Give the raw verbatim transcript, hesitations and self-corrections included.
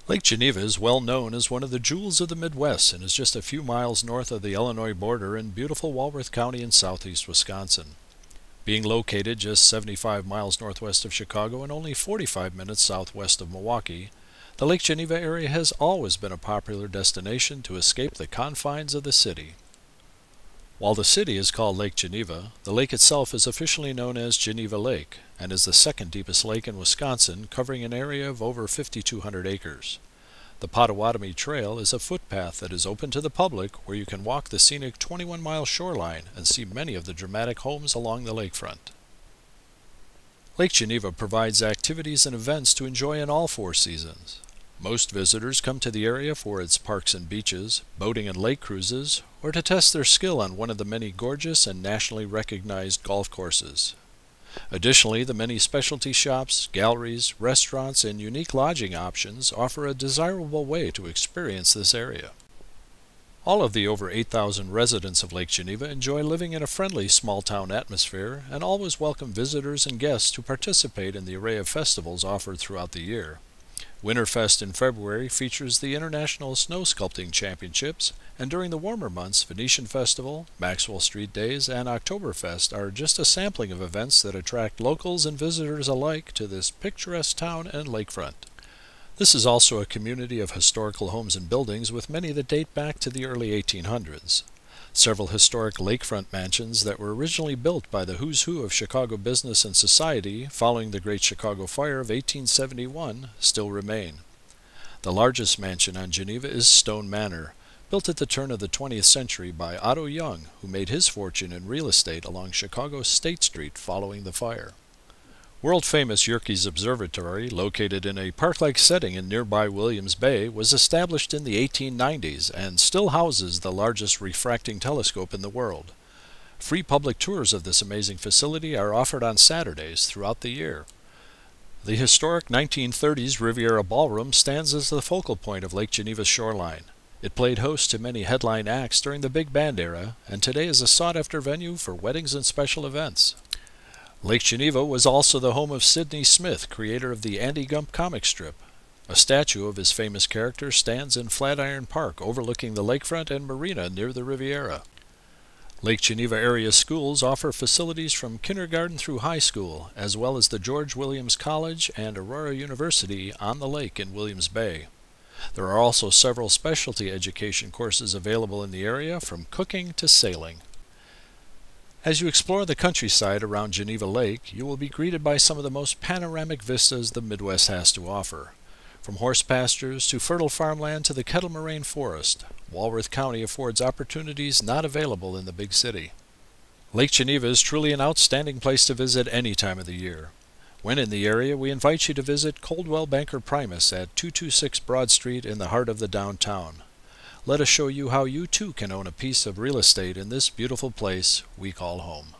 Lake Geneva is well known as one of the jewels of the Midwest and is just a few miles north of the Illinois border in beautiful Walworth County in southeast Wisconsin. Being located just seventy-five miles northwest of Chicago and only forty-five minutes southwest of Milwaukee, the Lake Geneva area has always been a popular destination to escape the confines of the city. While the city is called Lake Geneva, the lake itself is officially known as Geneva Lake and is the second deepest lake in Wisconsin, covering an area of over fifty-two hundred acres. The Potawatomi Trail is a footpath that is open to the public where you can walk the scenic twenty-one mile shoreline and see many of the dramatic homes along the lakefront. Lake Geneva provides activities and events to enjoy in all four seasons. Most visitors come to the area for its parks and beaches, boating and lake cruises, or to test their skill on one of the many gorgeous and nationally recognized golf courses. Additionally, the many specialty shops, galleries, restaurants, and unique lodging options offer a desirable way to experience this area. All of the over eight thousand residents of Lake Geneva enjoy living in a friendly small-town atmosphere and always welcome visitors and guests to participate in the array of festivals offered throughout the year. Winterfest in February features the International Snow Sculpting Championships, and during the warmer months, Venetian Festival, Maxwell Street Days, and Oktoberfest are just a sampling of events that attract locals and visitors alike to this picturesque town and lakefront. This is also a community of historical homes and buildings, with many that date back to the early eighteen hundreds. Several historic lakefront mansions that were originally built by the who's who of Chicago business and society following the Great Chicago Fire of eighteen seventy-one still remain. The largest mansion on Geneva is Stone Manor, built at the turn of the twentieth century by Otto Young, who made his fortune in real estate along Chicago's State Street following the fire. World-famous Yerkes Observatory, located in a park-like setting in nearby Williams Bay, was established in the eighteen nineties and still houses the largest refracting telescope in the world. Free public tours of this amazing facility are offered on Saturdays throughout the year. The historic nineteen thirties Riviera Ballroom stands as the focal point of Lake Geneva's shoreline. It played host to many headline acts during the big band era, and today is a sought-after venue for weddings and special events. Lake Geneva was also the home of Sidney Smith, creator of the Andy Gump comic strip. A statue of his famous character stands in Flatiron Park overlooking the lakefront and marina near the Riviera. Lake Geneva area schools offer facilities from kindergarten through high school, as well as the George Williams College and Aurora University on the lake in Williams Bay. There are also several specialty education courses available in the area, from cooking to sailing. As you explore the countryside around Geneva Lake, you will be greeted by some of the most panoramic vistas the Midwest has to offer. From horse pastures to fertile farmland to the Kettle Moraine Forest, Walworth County affords opportunities not available in the big city. Lake Geneva is truly an outstanding place to visit any time of the year. When in the area, we invite you to visit Coldwell Banker Primus at two twenty-six Broad Street in the heart of the downtown. Let us show you how you too can own a piece of real estate in this beautiful place we call home.